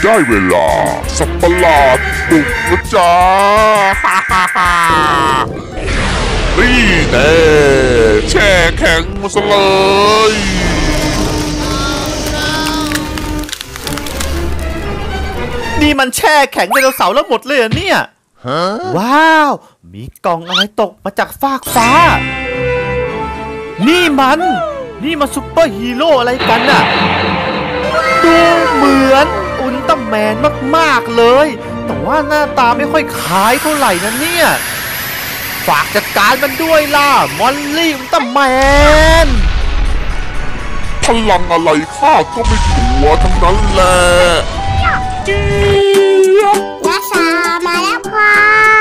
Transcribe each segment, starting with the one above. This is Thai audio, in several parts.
ได้เวลาสัตว์ประหลาดบุกแล้วจ้านี่แน่แช่แข็งมาซะเลยนี่มันแช่แข็งไดโนเสาร์แล้วหมดเลยเหรอเนี่ยว้าวมีกล่องอะไรตกมาจากฟากฟ้านี่มันซุปเปอร์ฮีโร่อะไรกันน่ะดูเหมือนอุลตร้าแมนมากๆเลยแต่ว่าหน้าตาไม่ค่อยคล้ายเท่าไหร่นะเนี่ยฝากจัดการมันด้วยล่ะมอลลี่อุลตร้าแมนพลังอะไรข้าก็ไม่กลัวทั้งนั้นแหละรักษามาแล้วค่ะ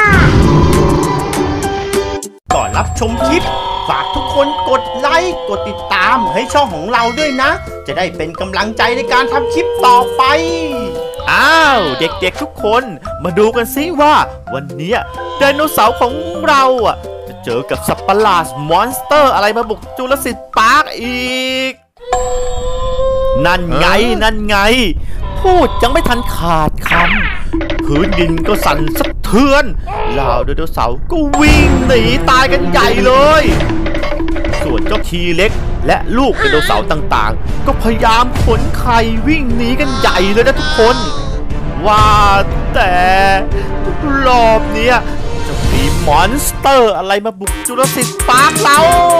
ก่อนรับชมคลิปฝากทุกคนกดไลค์กดติดตามให้ช่องของเราด้วยนะจะได้เป็นกำลังใจในการทำคลิปต่อไปอ้าวเด็กๆทุกคนมาดูกันซิว่าวันนี้ไดโนเสาร์ของเราจะเจอกับสัตว์ประหลาดมอนสเตอร์อะไรมาบุกจูราสสิคพาร์คอีกนั่นไงพูดยังไม่ทันขาดคำพื้นดินก็สั่นสะเทือนเหล่าไดโนเสาร์ก็วิ่งหนีตายกันใหญ่เลยส่วนเจ้าทีเล็กและลูกไดโนเสาร์ต่างๆก็พยายามขนไข่วิ่งหนีกันใหญ่เลยนะทุกคนว่าแต่รอบนี้จะมีมอนสเตอร์อะไรมาบุกจูราสสิคพาร์คเรา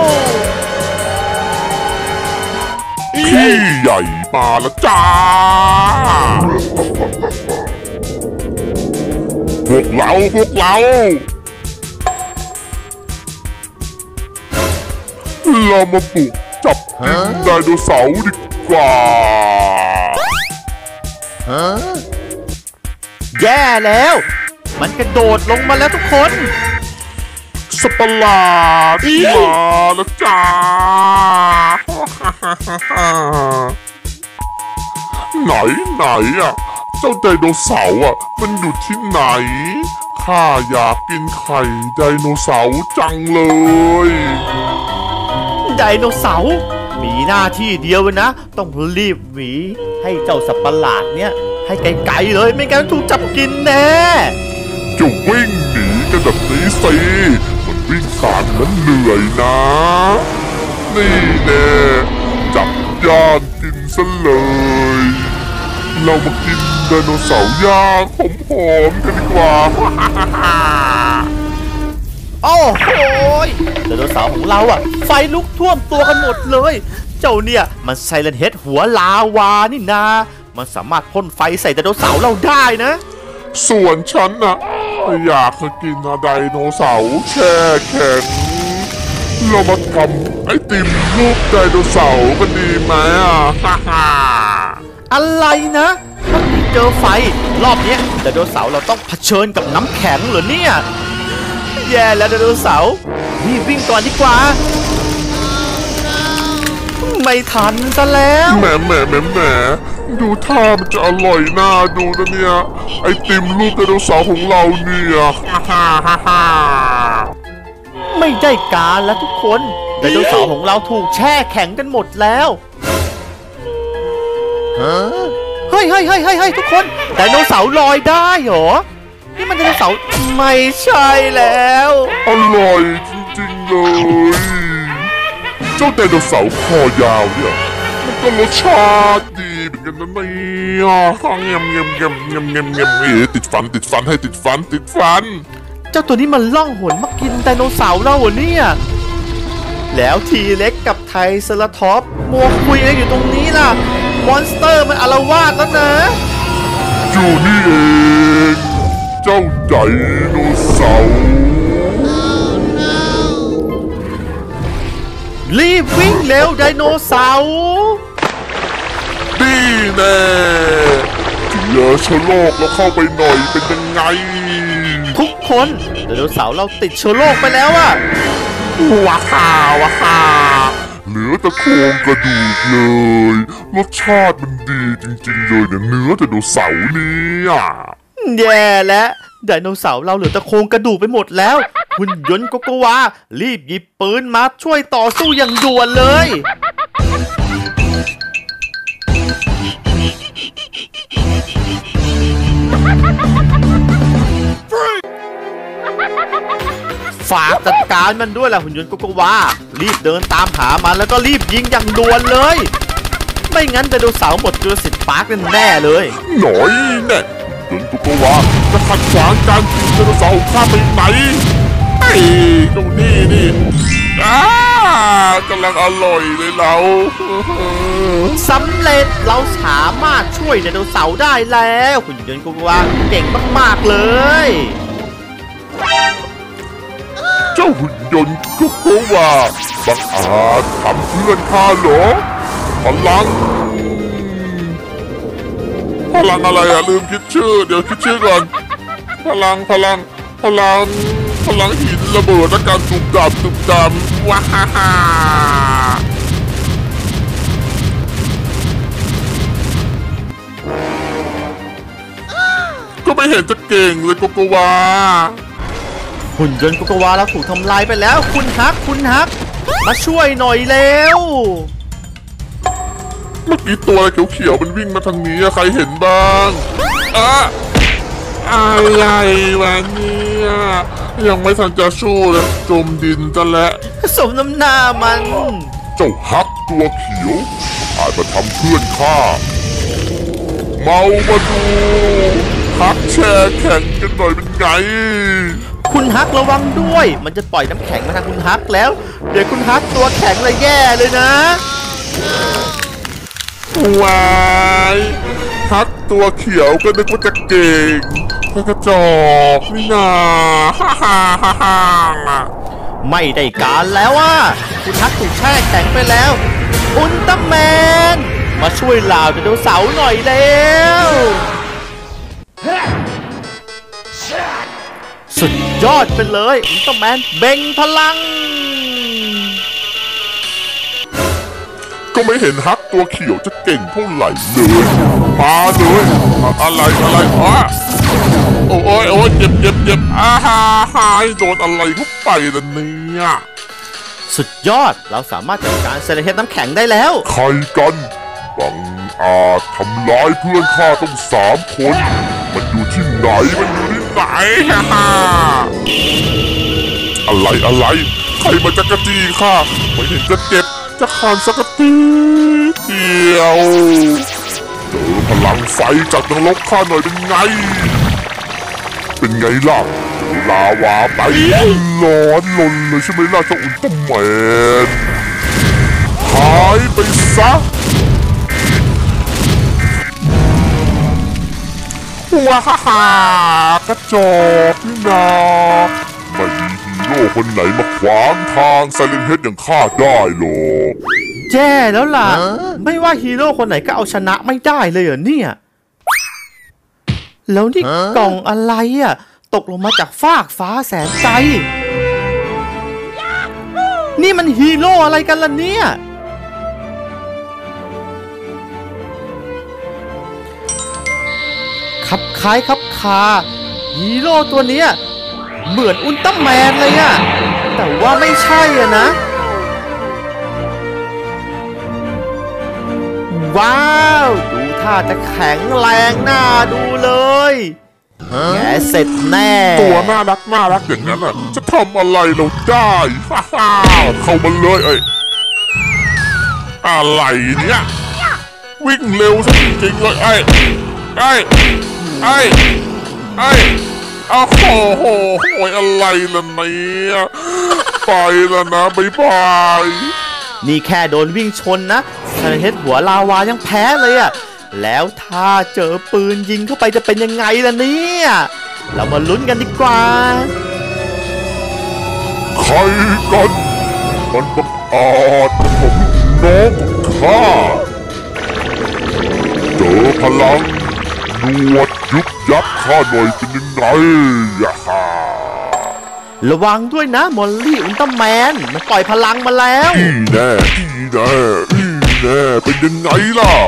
พี่ใหญ่มาแล้วจ้าพวกเราเรามาบุกจับกินไดโนเสาร์ดีกว่าแย่แล้วมันกระโดดลงมาแล้วทุกคนสัตว์ประหลาดมาแล้วจ้าไหนอ่ะเจ้าไดโนเสาร์มันอยู่ที่ไหนข้าอยากกินไข่ไดโนเสาร์จังเลยไดโนเสาร์มีหน้าที่เดียวนะต้องรีบหนีให้เจ้าสัตว์ประหลาดเนี่ยให้ไกลๆเลยไม่งั้นถูกจับกินแน่จะวิ่งหนีกันแบบนี้สิมันวิ่งผ่านนั้นเหนื่อยนะนี่แน่จับย่างกินซะเลยเรามากินไดโนเสาร์ย่างหอมๆกันดีกว่าโอ้โหไดโนเสาร์ของเราไฟลุกท่วมตัวกันหมดเลยเจ้าเนี่ยมันไซเลนเฮดหัวลาวานี่นามันสามารถพ่นไฟใส่ไดโนเสาร์เราได้นะส่วนฉันอยากกินไดโนเสาร์แช่แข็งเรามาทำไอติมรูปไดโนเสาร์กันดีไหมอะไรนะเมื่อกี้เจอไฟรอบนี้ไดโนเสาร์เราต้องเผชิญกับน้ำแข็งเหรอเนี่ยแย่แล้วไดโนเสาร์รีบวิ่งก่อนดีกว่าไม่ทันซะแล้วแหมดูท่ามันจะอร่อยน่าดูนะเนี่ยไอติมรูปไดโนเสาร์ของเราเนี่ยไม่ได้การแล้วทุกคนไดโนเสาร์ของเราถูกแช่แข็งกันหมดแล้วเฮ้ยทุกคนไดโนเสาร์ลอยได้เหรอนี่มันไดโนเสาร์ไม่ใช่แล้วอร่อยจริงๆเลยเจ้าไดโนเสาร์คอยาวเนี่ยมันก็รสชาติดีเหมือนกันนะเนี่ยเงียบติดฟันให้ติดฟันเจ้าตัวนี้มันล่องหนมากินไดโนเสาร์เราเหรอเนี่ยแล้วทีเล็กกับไทรเซราทอปส์มัวคุยอะไรอยู่ตรงนี้ล่ะมอนสเตอร์มันอาละวาดแล้วนะอยู่นี่เองเจ้าไดโนเสาร์รีบวิ่งเร็วไดโนเสาร์นี่แน่เจอเชื้อโรคแล้วเข้าไปหน่อยเป็นยังไงทุกคนไดโนเสาร์เราติดเชื้อโรคไปแล้วว้าวเหลือแต่โครงกระดูกเลยรสชาติมันดีจริงๆเลยเนี่ยเนื้อไดโนเสาร์เนี่ยแย่แล้วไดโนเสาร์เราเหลือแต่โครงกระดูกไปหมดแล้วหุ่นยนต์โกโกวารีบหยิบปืนมาช่วยต่อสู้อย่างด่วนเลยฝากจัดการมันด้วยล่ะหุ่นยนต์โกโกวารีบเดินตามหามันแล้วก็รีบยิงอย่างด่วนเลยไม่งั้นไดโนเสาร์หมดจูราสสิคพาร์คแน่เลยหน่อยแน่จนโกโกวาจะขัดขวางการกินไดโนเสาร์ข้าไปไหนไอ้ตรงนี้นี่กำลังอร่อยเลยเราสำเร็จเราสามารถช่วยไดโนเสาร์ได้แล้วหุ่นยนต์โกโกวาเก่งมากๆเลยเจ้าหุ่นยนต์โกโกวาบังอาจทำเพื่อนข้าเหรอพลังอะไรอะลืมคิดชื่อเดี๋ยวคิดชื่อก่อนพลังหินระเบิดและการตุ่มดำว้าฮ่าฮ่าก็ไม่เห็นจะเก่งเลยโกโกวาหุ่นยนต์โกโกวาเราถูกทำลายไปแล้วคุณฮักมาช่วยหน่อยเร็วเมื่อกี้ตัวอะไรเขียวๆมันวิ่งมาทางนี้ใครเห็นบ้างอะไรวะเนี่ยยังไม่ทันจะสู้เลยจมดินจะแล้วสมน้ำหน้ามันเจ้าฮักตัวเขียวอาจมาทำเพื่อนข้าเมามาดูฮักแช่แข่งกันหน่อยเป็นไงคุณฮักระวังด้วยมันจะปล่อยน้ำแข็งมาทางคุณฮักแล้วเดี๋ยวคุณฮักตัวแข็งเลยแย่เลยนะวายฮักตัวเขียวก็นึกว่าจะเก่งกระจอกนี่นาฮ่าไม่ได้การแล้วอ่ะคุณฮักถูกแช่แข็งไปแล้วอุลตร้าแมนมาช่วยเหล่าไดโนเสาร์หน่อยเร็วสุดยอดไปเลยอุลตร้าแมนเบ่งพลังก็ไม่เห็นฮักตัวเขียวจะเก่งเท่าไหร่เลยมาเลยอะไรโอ้ยเจ็บโดนอะไรเข้าไปล่ะเนี่ยสุดยอดเราสามารถจัดการเซเลเทสน้ำแข็งได้แล้วใครกันบังอาจทำร้ายเพื่อนข้าต้อง3 คนมันอยู่ที่ไหนอะไรใครมาจักรจี้ข้าไม่เห็นจะเจ็บจะขาดสักทีเดียวเจอพลังไฟจากนรกข้าหน่อยเป็นไงล่ะลาวาไปร้อนลนเลยใช่ไหมล่ะเจ้าอุลตร้าแมนหายไปซะว้าฮ่ากระจอกนี่นาไม่มีฮีโร่คนไหนมาขวางทางไซเลนเฮดอย่างข้าได้หรอกแย่แล้วล่ะไม่ว่าฮีโร่คนไหนก็เอาชนะไม่ได้เลยเหรอเนี่ยแล้วนี่กล่องอะไรอ่ะตกลงมาจากฟากฟ้าแสนไกลนี่มันฮีโร่อะไรกันล่ะเนี่ยคับคล้ายคับคาฮีโร่ตัวเนี้ยเหมือนอุลตร้าแมนเลยอะแต่ว่าไม่ใช่อะนะว้าวดูท่าจะแข็งแรงน่าดูเลยแกเสร็จแน่ตัวน่ารักอย่างนั้นอะจะทำอะไรเราได้เข้ามาเลยอะไรเนี่ยวิ่งเร็วซะจริงๆเลยโอ้โหอะไรล่ะเนี่ยไปแล้วนะบ๊ายบายนี่แค่โดนวิ่งชนนะไซเลนเฮดหัวลาวายังแพ้เลยอะแล้วถ้าเจอปืนยิงเข้าไปจะเป็นยังไงล่ะเนี่ยเรามาลุ้นกันดีกว่าใครกันมันบังอาจมาทำน้องข้าเจอพลังหนวดยุบยับข้าหน่อยเป็นยังไงระวังด้วยนะมอลลี่อุลตร้าแมนมันปล่อยพลังมาแล้วอีแน่เป็นยังไงล่ะ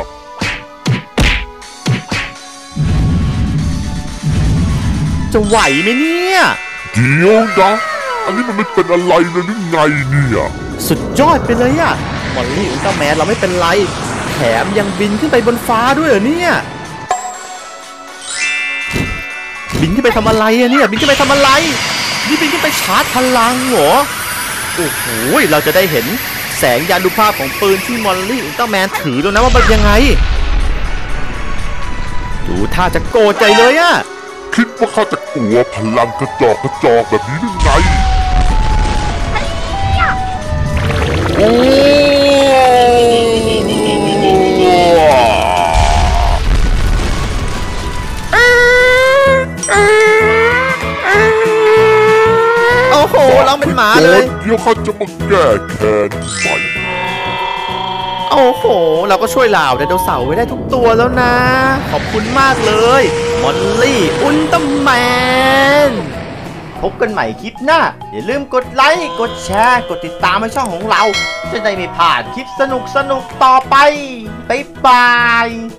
จะไหวไหมเนี่ยเดี๋ยวนะอันนี้มันไม่เป็นอะไรเลยหรือไงเนี่ยสุดยอดไปเลยอะมอลลี่อุลตร้าแมนเราไม่เป็นไรแถมยังบินขึ้นไปบนฟ้าด้วยเหรอเนี่ยบินขึ้นไปทำอะไรอะเนี่ยบินขึ้นไปทำอะไรนี่บินขึ้นไปชาร์จพลังเหรอโอ้โหเราจะได้เห็นแสงยานุภาพของปืนที่มอลลี่อุลตร้าแมนถือแล้วนะว่ามันยังไงดูท่าจะโกรธใจเลยอะคิดว่าข้าจะกลัวพลังกระจอกแบบนี้หรือไงโอ้โอ้โหเราเป็นหมาเลยเดี๋ยวเขาจะมาแก้แค้นใหม่โอ้โหเราก็ช่วยเหล่าไดโนเสาร์ไว้ได้ทุกตัวแล้วนะ ขอบคุณมากเลยมอลลี่อุลตร้าแมนพบกันใหม่คลิปหน้า อย่าลืมกดไลค์ กดแชร์ กดติดตามให้ช่องของเรา จะได้ไม่พลาดคลิปสนุกต่อไป บ๊ายบาย